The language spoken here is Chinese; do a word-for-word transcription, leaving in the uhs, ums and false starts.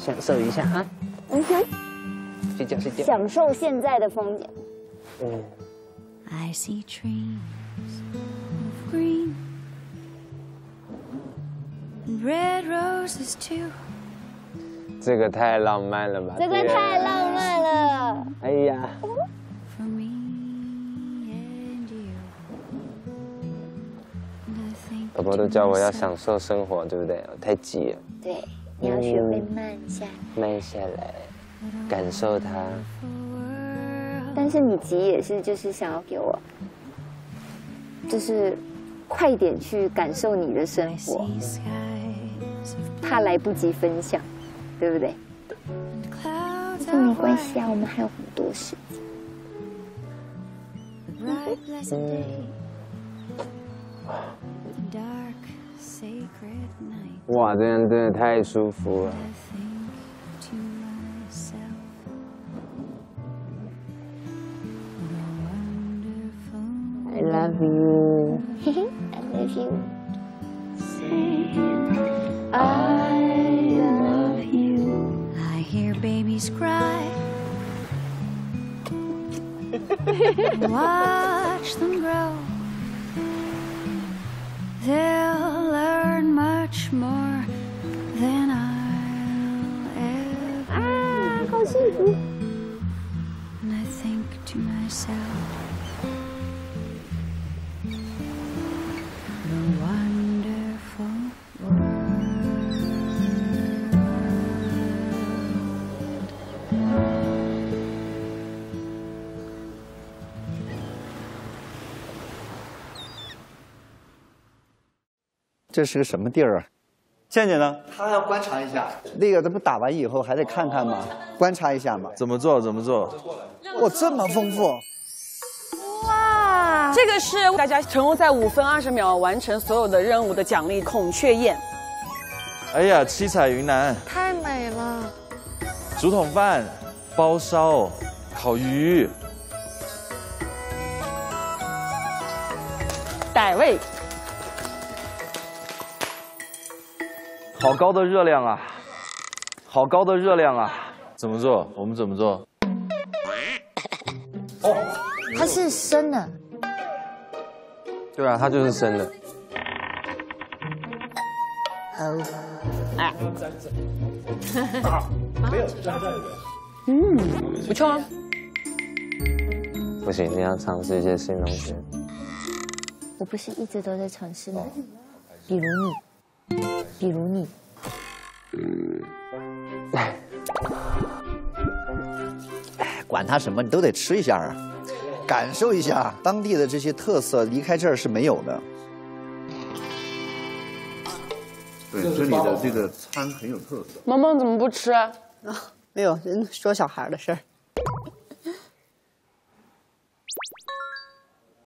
享受一下啊。嗯哼，睡觉睡觉。 享受现在的风景。 嗯。 I see trees of green and red roses too. 这个太浪漫了吧！ 这个太浪漫了。 哎呀。 宝宝都叫我要享受生活，对不对？我太急了。 对，你要学会慢下来。 慢下来，感受它。 但是你急也是，就是想要给我，就是快点去感受你的生活，怕来不及分享，对不对？这没关系啊，我们还有很多时间。嗯哇，这样真的太舒服了。I love you. I love you. I love you. I hear babies cry. Watch them grow. They'll learn much more than I'll ever. 啊，好幸福。 And I think to myself, the wonderful world. 这是个什么地儿啊？倩倩呢？ 他要观察一下。 那个，这不打完以后还得看看吗？观察一下嘛。 怎么做？怎么做？ 哇，这么丰富！ 哇，这个是大家成功在五分二十秒完成所有的任务的奖励——孔雀宴。 哎呀，七彩云南， 太美了！ 竹筒饭、包烧、烤鱼， 傣味。 好高的热量啊！好高的热量啊！怎么做？我们怎么做？ 哦，它是生的。 对啊，它就是生的。 哦。 哎。 没有沾沾的。 嗯，不错啊。 不行，你要尝试一些新东西。 我不是一直都在尝试吗？比如你。 比如你， 哎，管他什么，你都得吃一下啊，感受一下当地的这些特色，离开这儿是没有的。 对，这里的这个餐很有特色。 萌萌怎么不吃啊？ 啊，没有，人说小孩的事儿。